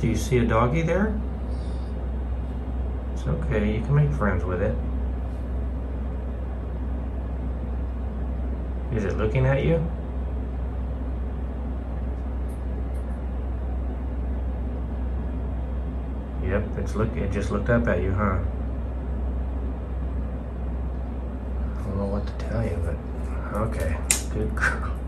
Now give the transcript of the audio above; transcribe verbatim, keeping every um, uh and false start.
Do you see a doggy there? It's okay, you can make friends with it. Is it looking at you? Yep, it's look. It just looked up at you, huh? I don't know what to tell you, but okay, good girl.